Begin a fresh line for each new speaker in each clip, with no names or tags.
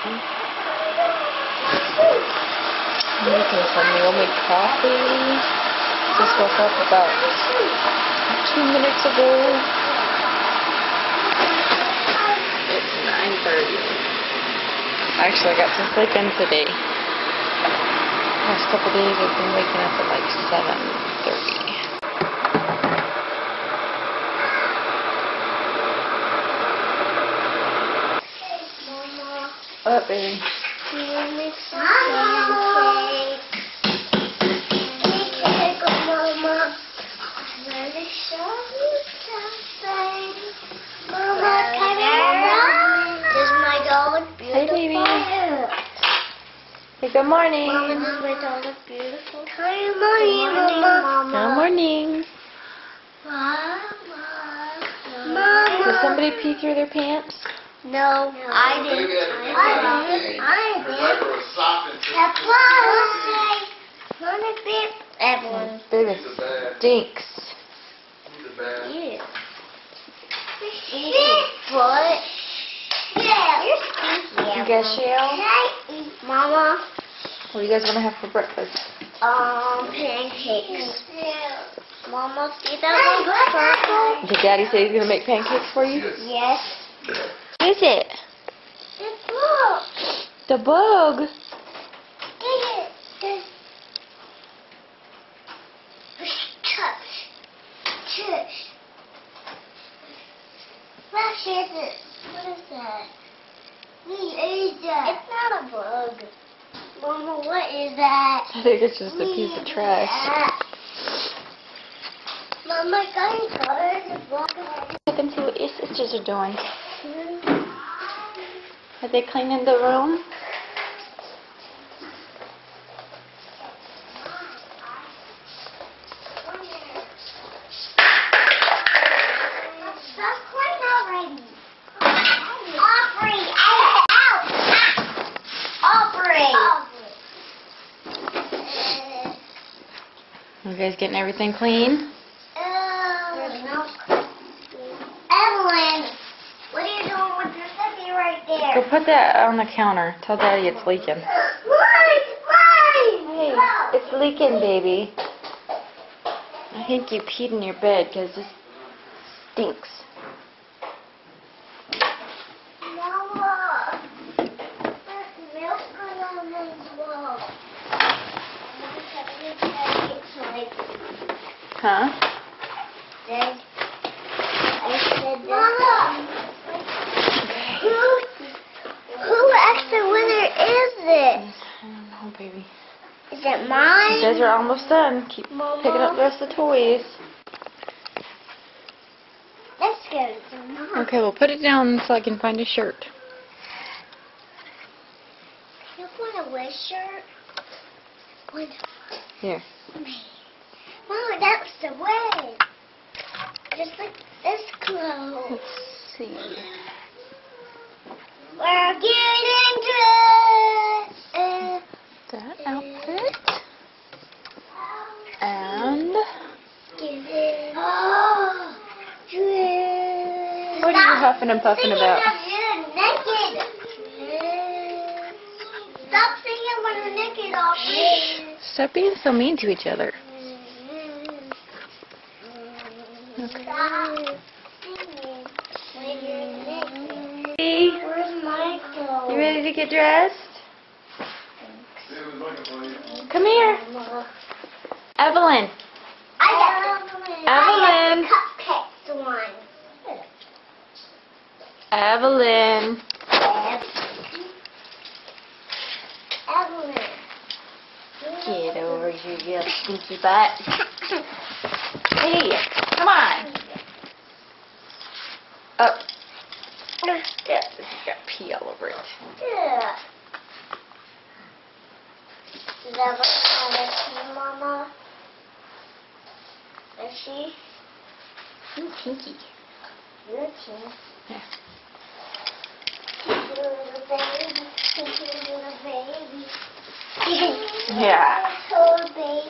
I'm making some meal-made coffee. Just woke up about 2 minutes ago. It's 9:30. Actually, I got some sleep in today. Last couple days I've been waking up at like 7:30. What up, baby?
Can you make some pancakes? Cake, Mama. I'm gonna show you something. Mama, can I run? Does my doll look beautiful?
Hey, baby. Hey, good morning.
Mama, does my doll look beautiful? Good morning, Mama.
Good morning.
Mama.
Did somebody pee through their pants?
No, I didn't. Evelyn.
Baby stinks.
Yeah. What? Yeah. You're stinky.
You guys shall?
Mama.
What do you guys want to have for breakfast?
Pancakes. Mama, see that one?
Did Daddy say he's going to make pancakes for you?
Yes.
What is it?
It's look.
The bug.
Tush. What is it? What is that? It's not a bug. Mama, what is that?
I think it's just a piece of trash.
Mama, can you color the bug?
Look and see what your sisters are doing. Are they cleaning the room?
Stop cleaning already. Aubrey, out. Aubrey.
You guys getting everything clean?
Evelyn, what are you doing with your sippy right there?
Go put that on the counter. Tell Daddy it's leaking. Hey, it's leaking, baby. I think you peed in your bed because this stinks.
Mama, there's milk on the wall.
Huh?
Mama, who extra winner is this?
I don't know, baby.
Is it mine?
You guys are almost done. Keep picking up the rest of the toys.
Let's go to Mama.
Okay, well put it down so I can find a shirt.
You want a white shirt?
Here.
Mama, that's the way. Just like this clothes.
Let's see.
We're getting dressed.
That outfit. And what are you huffing and puffing about?
Stop singing when you're naked, Aubrey.
Stop being so mean to each other.
Stop singing when you're naked.
Hey,
Where's Michael?
you ready to get dressed? Come here. Evelyn.
I got the cupcakes one.
Evelyn.
Evelyn.
Get over here, you stinky butt. Hey, come on. Up. Yeah, it's got pee all over it.
Yeah. Is that what Mama? Is she?
Ooh, kinky.
You're cute.
Yeah.
Cute little baby. Cute little baby.
Yeah.
Little baby.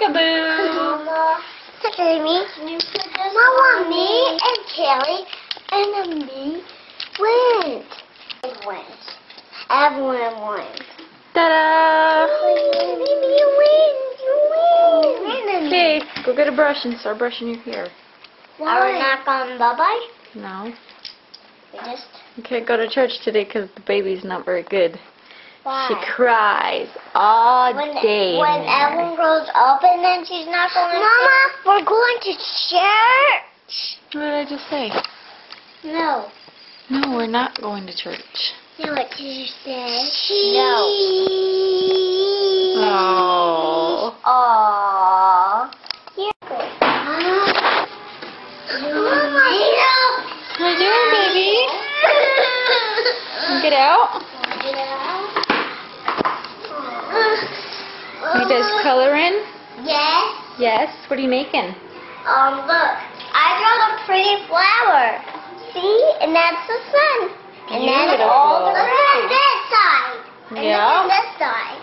Peekaboo.
Mama. Look at me. Mama, me and Kelly enemy wins. Wins. Everyone wins.
Ta-da!
Baby, you win. You win.
Okay, go get a brush and start brushing your hair.
Are we not going bye-bye?
No.
We just...
You can't go to church today because the baby's not very good.
Why?
She cries all day.
When Evelyn grows up and then she's not going to... Mama, we're going to church.
What did I just say?
No.
No, we're not going to church.
No, what did you say? No.
Oh.
Aww. Yeah.
What are you doing, baby? Get out. You guys coloring?
Yes.
Yes. What are you making?
Look. I draw a pretty flower. See? And that's the sun. And then all the rest this side. And
Yeah.
look at this side.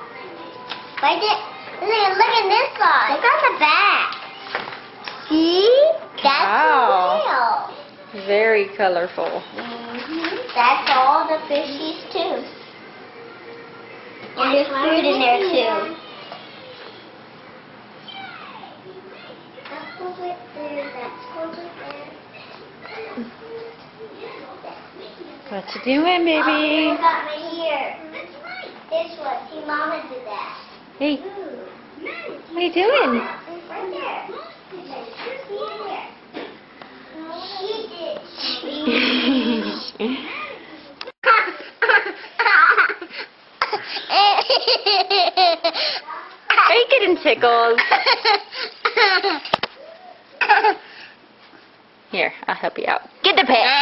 Look at this side. Look on the back. See? That's
Wow.
the whale.
Very colorful.
That's all the fishies too. And there's food in there too. That's over there. That's over there.
What you doing, baby?
I got my here. This one. See, Mama did that.
Hey, what are you doing?
It's right there. See it there. She did.
Are you getting tickled? Here, I'll help you out. Get the pet.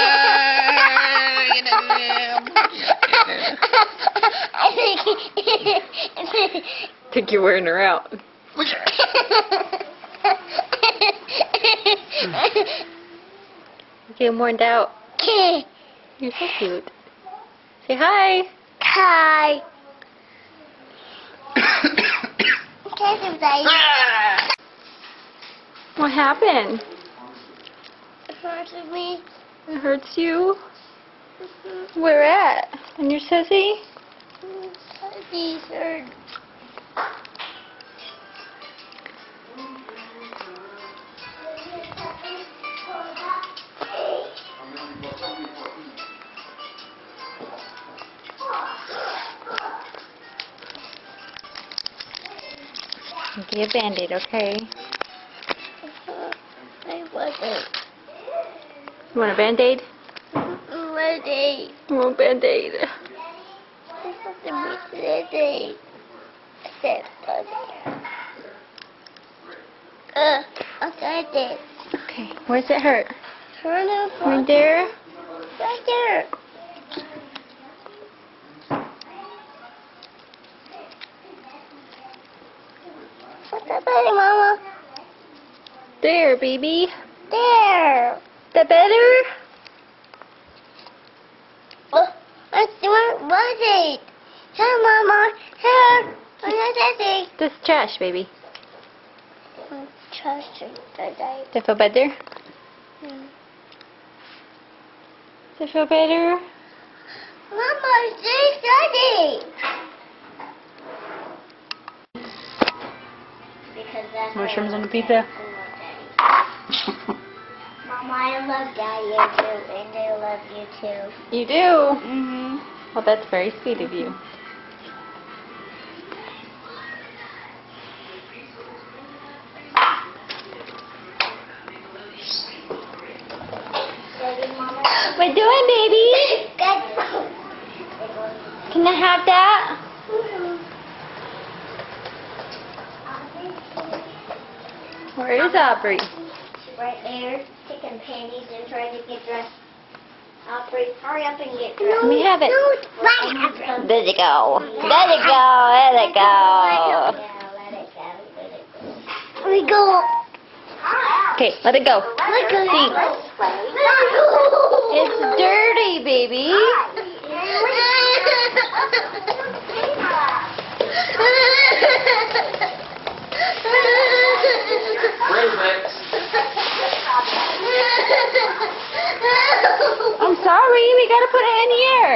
Think you're wearing her out. Get more in doubt. You're so cute. Say hi.
Hi.
What happened?
It hurts me.
It hurts you? Where at? On your sissy?
These hurt.
Get a Band-Aid, okay?
I wasn't
You want a Band-Aid?
ready.
You want a Band-Aid?
I wasn't ready. I got it.
Okay, where's it hurt?
Turn it
Right there?
right there. What's that, buddy, Mama?
There, baby.
There.
That better?
Oh, what was it? Here, Mama. Here. What is it?
This trash, baby.
Trust it.
Does it feel better? Does it feel better?
Mama, stay steady. Because that's
Mushrooms on the pizza?
Mama, I love Daddy too, and I love you too.
You do?
Mm-hmm.
Well, that's very sweet of you.
Daddy, Mama.
What you doing, baby? Can I have that? Where is Aubrey?
Right there, taking panties and trying to get dressed. Aubrey, hurry up and get dressed.
Let me have it. There you go. There you go. There you go.
Yeah, let it go. Let it go. Let me go.
Okay, let it go.
Let go.
See. It's dirty, baby.
Remix.
gotta put it in the air.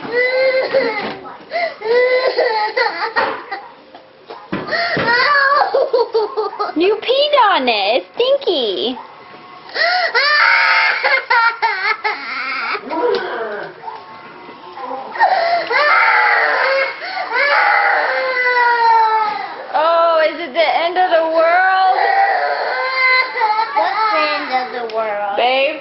You peed on it. It's stinky. Oh, is it the end of the world?
What's the end of the world?
Babe?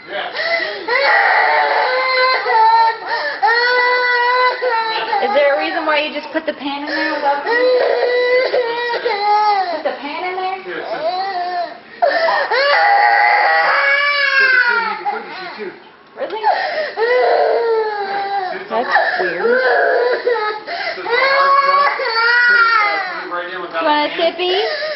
Is there a reason why you just put the pan in there without the Put the pan in there? Really? That's weird. You want a sippy?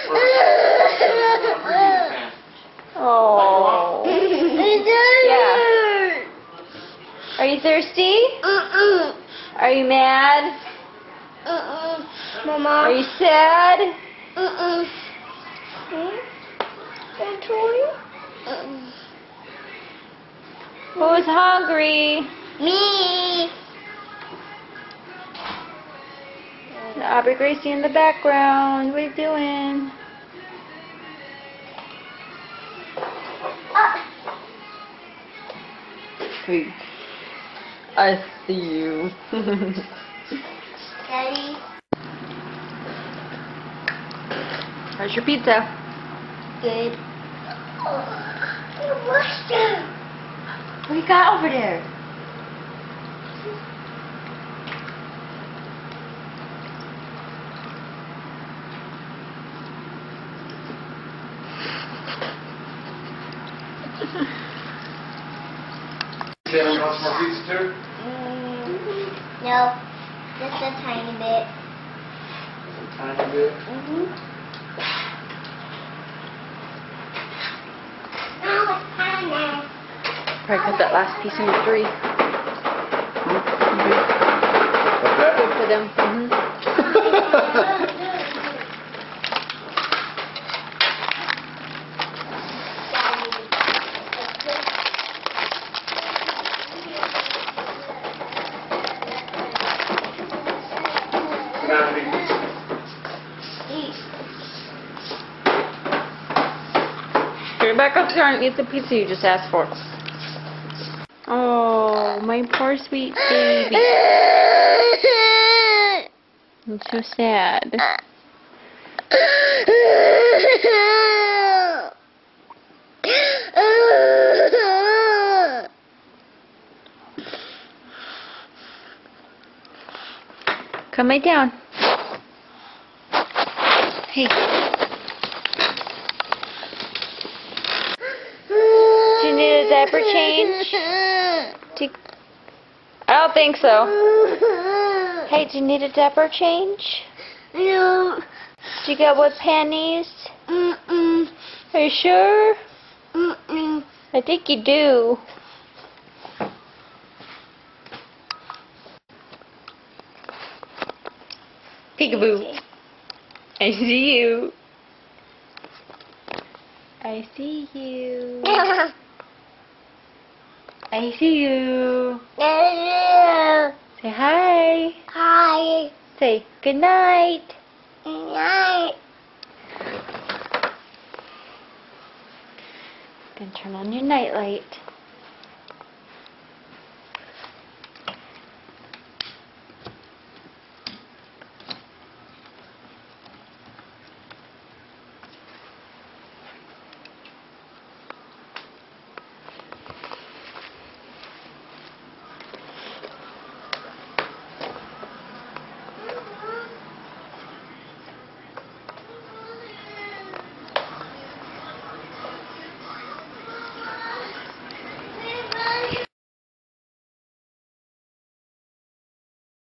Oh. Yeah. Are you thirsty? Are you mad?
Mama.
Are you sad? Who's hungry?
Me.
Aubrey Gracie in the background. What are you doing? Hey. I see you.
Daddy.
How's your pizza?
Good. What's that?
What do you got over there?
Taylor wants more pizza too?
No, just a tiny bit.
A tiny bit.
Probably put that last piece in your 3.
Like that?
Good for them. Get back up there and eat the pizza you just asked for. Oh, my poor sweet baby. I'm so sad. Come lay down. Hey. Do you need a diaper change? I don't think so. Hey, do you need a diaper change?
No.
Do you got wet panties?
Mm-mm.
Are you sure?
Mm-mm.
I think you do. Peekaboo. I see you. I see you. I see you. Say hi.
Hi.
Say good night.
Good night.
Then turn on your night light.